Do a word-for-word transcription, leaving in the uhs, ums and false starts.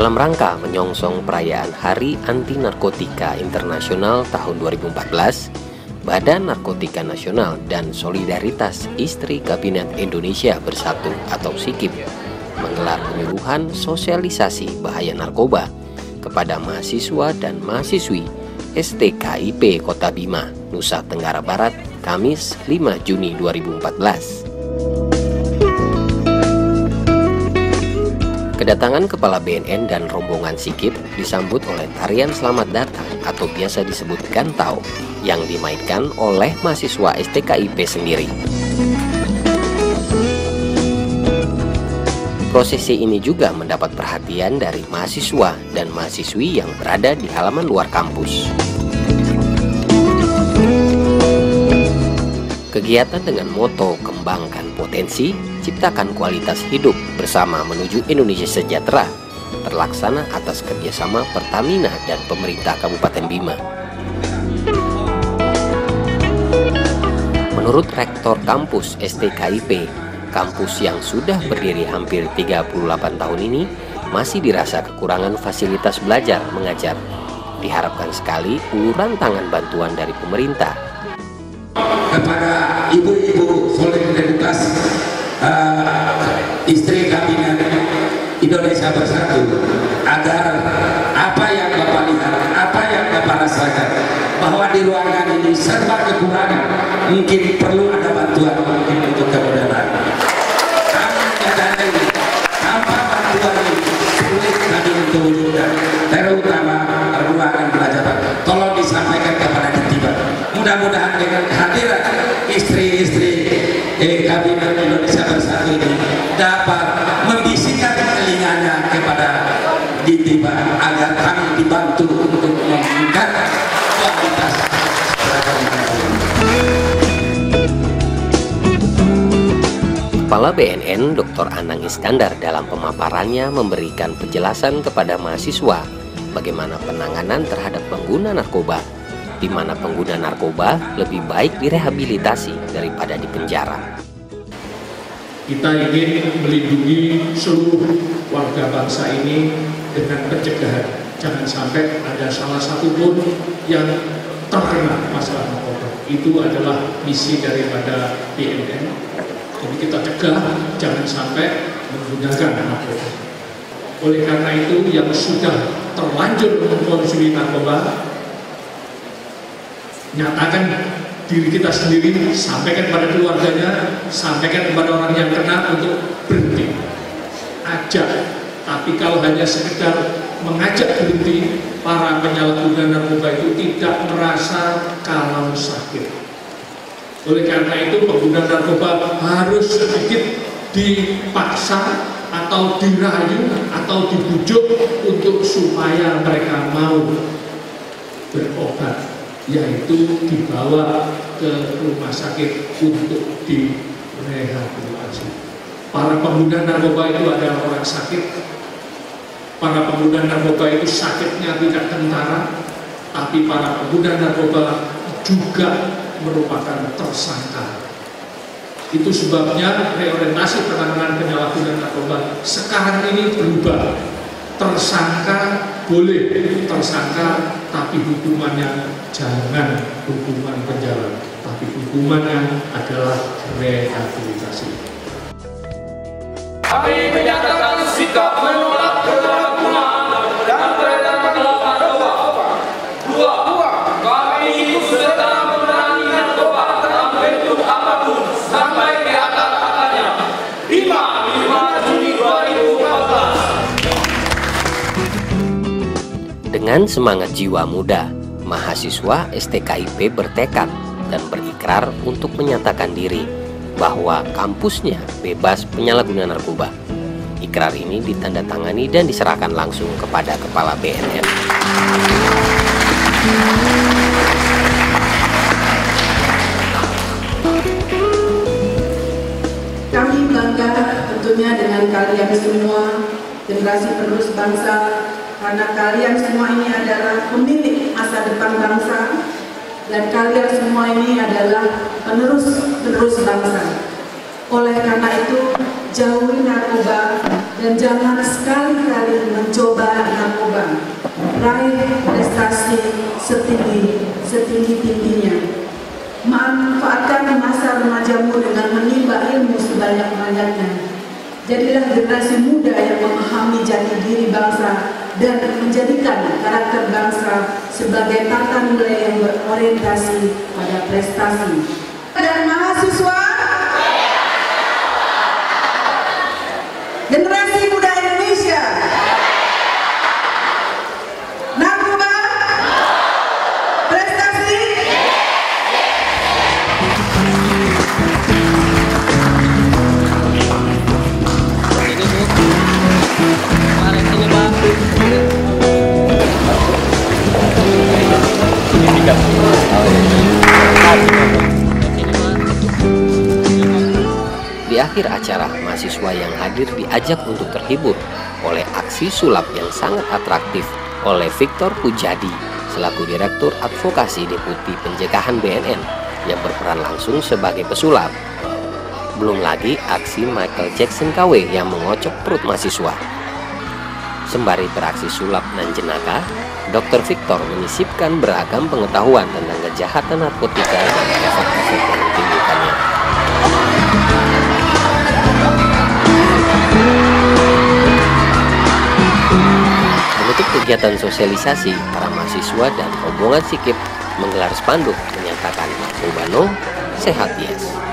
Dalam rangka menyongsong perayaan Hari Anti Narkotika Internasional tahun dua ribu empat belas, Badan Narkotika Nasional dan Solidaritas Istri Kabinet Indonesia Bersatu atau SIKIP menggelar penyuluhan sosialisasi bahaya narkoba kepada mahasiswa dan mahasiswi S T K I P Kota Bima, Nusa Tenggara Barat, Kamis lima Juni dua ribu empat belas. Kedatangan Kepala B N N dan rombongan SIKIP disambut oleh tarian selamat datang atau biasa disebut gantau yang dimainkan oleh mahasiswa S T K I P sendiri. Prosesi ini juga mendapat perhatian dari mahasiswa dan mahasiswi yang berada di halaman luar kampus. Kegiatan dengan moto kembangkan potensi, ciptakan kualitas hidup bersama menuju Indonesia sejahtera terlaksana atas kerjasama Pertamina dan pemerintah Kabupaten Bima. Menurut Rektor Kampus S T K I P, kampus yang sudah berdiri hampir tiga puluh delapan tahun ini masih dirasa kekurangan fasilitas belajar mengajar. Diharapkan sekali uluran tangan bantuan dari pemerintah kepada ibu-ibu solidaritas uh, istri kabinet Indonesia Bersatu agar apa yang Bapak lihat, apa yang Bapak rasakan bahwa di ruangan ini serba kekurangan, mungkin perlu ada bantuan mungkin untuk kemudahan. Kami menyadari tanpa bantuan ini sulit kami untuk wujudkan, terutama ruangan belajar. Tolong disampaikan kepada ketiga. Mudah-mudahan dengan hadirat istri-istri eh, Kabinet Indonesia Bersatu ini dapat membisikkan telinganya kepada Ditiba agar kami dibantu untuk meningkat kualitas Kepala B N N Doktor Anang Iskandar dalam pemaparannya memberikan penjelasan kepada mahasiswa bagaimana penanganan terhadap pengguna narkoba, di mana pengguna narkoba lebih baik direhabilitasi daripada dipenjara. Kita ingin melindungi seluruh warga bangsa ini dengan pencegahan. Jangan sampai ada salah satu pun yang terkena masalah narkoba. Itu adalah misi daripada B N N. Jadi kita cegah jangan sampai menggunakan narkoba. Oleh karena itu yang sudah terlanjur mengkonsumsi narkoba, nyatakan diri kita sendiri, sampaikan pada keluarganya, sampaikan kepada orang yang kena untuk berhenti, ajak. Tapi kalau hanya sekedar mengajak berhenti, para penyalahguna narkoba itu tidak merasa kalau sakit. Oleh karena itu pengguna narkoba harus sedikit dipaksa atau dirayu atau dibujuk untuk supaya mereka mau berobat, yaitu dibawa ke rumah sakit untuk direhabilitasi. Para pengguna narkoba itu adalah orang sakit. Para pengguna narkoba itu sakitnya tidak tentara, tapi para pengguna narkoba juga merupakan tersangka. Itu sebabnya reorientasi penanganan penyalahgunaan narkoba sekarang ini berubah. Tersangka boleh tersangka, tapi hukumannya jangan hukuman penjara, tapi hukumannya adalah rehabilitasi. Kami menyatakan sikap menolak penyalahgunaan dan peredaran narkoba. Dua, kami ikut serta memerangi narkoba dalam bentuk apapun sampai ke akar-akarnya. lima Juni dua ribu empat belas. Dengan semangat jiwa muda, mahasiswa S T K I P bertekad dan berikrar untuk menyatakan diri bahwa kampusnya bebas penyalahgunaan narkoba. Ikrar ini ditandatangani dan diserahkan langsung kepada Kepala B N N. Kami bangga tentunya dengan kalian semua, generasi penerus bangsa, karena kalian semua ini adalah pemilik masa depan bangsa, dan kalian semua ini adalah penerus-penerus bangsa. Oleh karena itu, jauhi narkoba, dan jangan sekali-kali mencoba narkoba. Raih prestasi setinggi setinggi-tingginya. Manfaatkan masa remajamu dengan menimba ilmu sebanyak-banyaknya. Jadilah generasi muda yang memahami jati diri bangsa dan menjadikan karakter bangsa sebagai tata nilai yang berorientasi pada prestasi. Dan mahasiswa, generasi muda Indonesia, narkoba, prestasi. Di akhir acara, mahasiswa yang hadir diajak untuk terhibur oleh aksi sulap yang sangat atraktif oleh Victor Pujadi selaku Direktur Advokasi Deputi Pencegahan B N N yang berperan langsung sebagai pesulap. Belum lagi aksi Michael Jackson K W yang mengocok perut mahasiswa. Sembari beraksi sulap dan jenaka, dokter Victor menyisipkan beragam pengetahuan tentang kejahatan narkotika dan efek-efek yang ditimbulkannya. Menutup kegiatan sosialisasi, para mahasiswa dan rombongan Sikip menggelar spanduk menyatakan narkoba no, sehat yes.